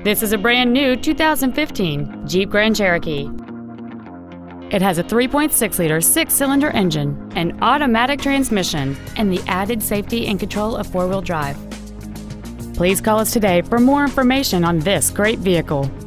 This is a brand new 2015 Jeep Grand Cherokee. It has a 3.6-liter six-cylinder engine, an automatic transmission, and the added safety and control of four-wheel drive. Please call us today for more information on this great vehicle.